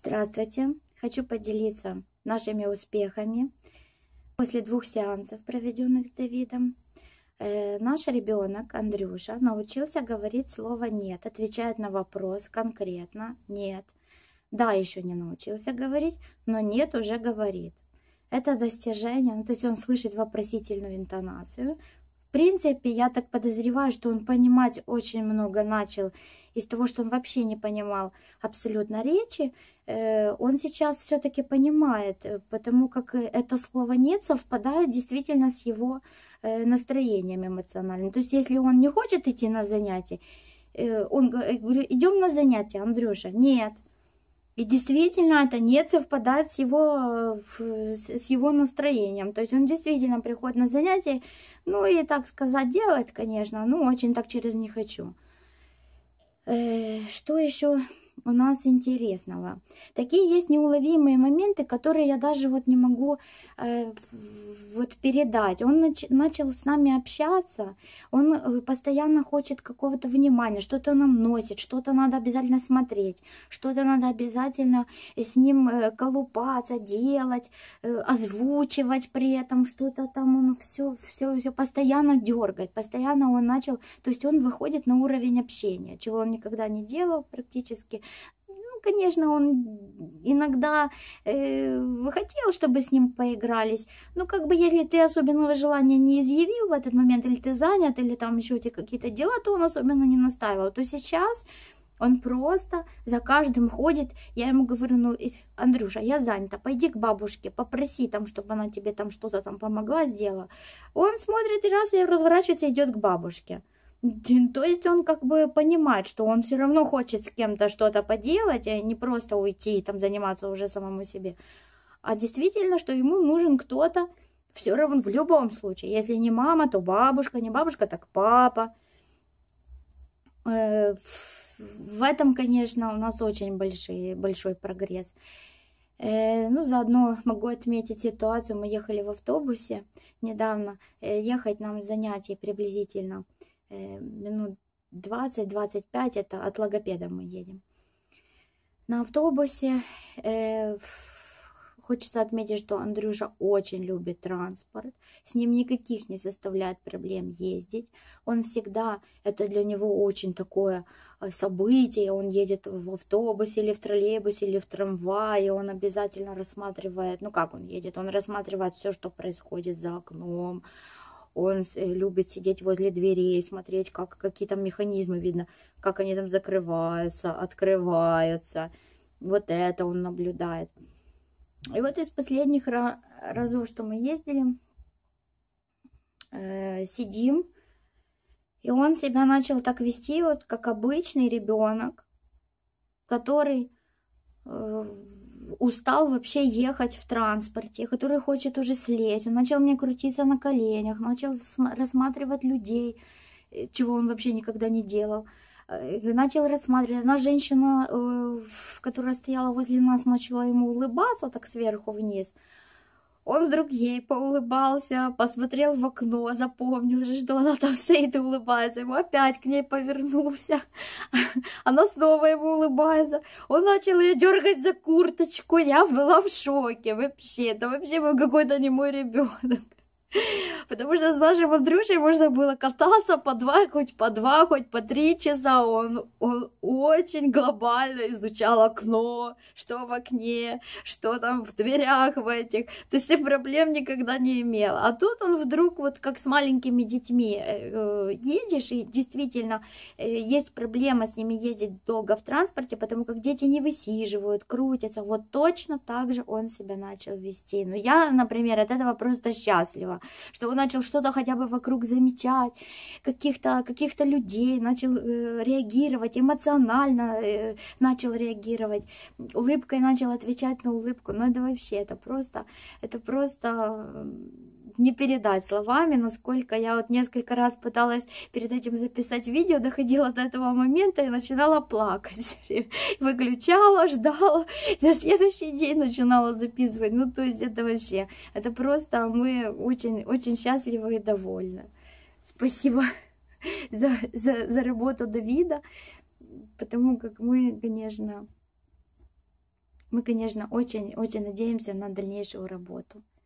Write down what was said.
Здравствуйте! Хочу поделиться нашими успехами после 2 сеансов, проведенных с Давидом. Наш ребенок Андрюша научился говорить слово «нет», отвечает на вопрос конкретно «нет». Да, еще не научился говорить, но «нет» уже говорит. Это достижение, то есть он слышит вопросительную интонацию. В принципе, я так подозреваю, что он понимать очень много начал из того, что он вообще не понимал абсолютно речи. Он сейчас все-таки понимает, потому как это слово «нет» совпадает действительно с его настроением эмоциональным. То есть, если он не хочет идти на занятия, он говорит: идем на занятия, Андрюша, нет. И действительно это «нет» совпадает с его настроением. То есть он действительно приходит на занятия, ну и, так сказать, делает, конечно, ну очень так через «не хочу». Что еще у нас интересного? Такие есть неуловимые моменты, которые я даже вот не могу передать. Он начал с нами общаться, он постоянно хочет какого-то внимания, что-то нам носит, что-то надо обязательно смотреть, что-то надо обязательно с ним колупаться, делать, озвучивать при этом, что-то там он все постоянно дергает, постоянно он начал, то есть он выходит на уровень общения, чего он никогда не делал практически. Ну, конечно, он иногда хотел, чтобы с ним поигрались, но как бы если ты особенного желания не изъявил в этот момент, или ты занят, или там еще эти какие-то дела, то он особенно не настаивал. То сейчас он просто за каждым ходит. Я ему говорю: ну, Андрюша, я занята, пойди к бабушке, попроси там, чтобы она тебе там что-то там помогла, сделала. Он смотрит и раз и разворачивается, идет к бабушке. То есть он как бы понимает, что он все равно хочет с кем-то что-то поделать, а не просто уйти и там заниматься уже самому себе. А действительно, что ему нужен кто-то все равно в любом случае. Если не мама, то бабушка, не бабушка, так папа. В этом, конечно, у нас очень большой прогресс. Ну, заодно могу отметить ситуацию. Мы ехали в автобусе недавно. Ехать нам занятий приблизительно минут 20-25. Это от логопеда мы едем. На автобусе хочется отметить, что Андрюша очень любит транспорт. С ним никаких не составляет проблем ездить. Он всегда, это для него очень такое событие. Он едет в автобусе или в троллейбусе или в трамвае. Он обязательно рассматривает, ну как он едет? Он рассматривает все, что происходит за окном. Он любит сидеть возле дверей, смотреть, какие там механизмы видно, как они там закрываются, открываются. Вот это он наблюдает. И вот из последних разов, что мы ездили, сидим, и он себя начал так вести, вот как обычный ребенок, который устал вообще ехать в транспорте, который хочет уже слезть. Он начал мне крутиться на коленях, начал рассматривать людей, чего он вообще никогда не делал. Начал рассматривать. Одна женщина, которая стояла возле нас, начала ему улыбаться так сверху вниз. Он вдруг ей поулыбался, посмотрел в окно, запомнил, что она там стоит и улыбается. Ему опять к ней повернулся. Она снова ему улыбается. Он начал ее дергать за курточку. Я была в шоке вообще. Это вообще был какой-то не мой ребенок. Потому что с нашим Андрюшей можно было кататься хоть по 3 часа. Он очень глобально изучал окно, что в окне, что там в дверях в этих. То есть проблем никогда не имел. А тут он вдруг, вот как с маленькими детьми едешь, и действительно есть проблема с ними ездить долго в транспорте, потому как дети не высиживают, крутятся. Вот точно так же он себя начал вести. Но я, например, от этого просто счастлива, что он начал что-то хотя бы вокруг замечать, каких-то людей, начал реагировать, эмоционально начал реагировать, улыбкой начал отвечать на улыбку. Но это вообще, это просто не передать словами, насколько я вот несколько раз пыталась перед этим записать видео, доходила до этого момента и начинала плакать. Выключала, ждала, на следующий день начинала записывать. Ну, то есть это вообще, это просто мы очень, очень счастливы и довольны. Спасибо за работу Давида, потому как мы, конечно, Мы, конечно, очень-очень надеемся на дальнейшую работу.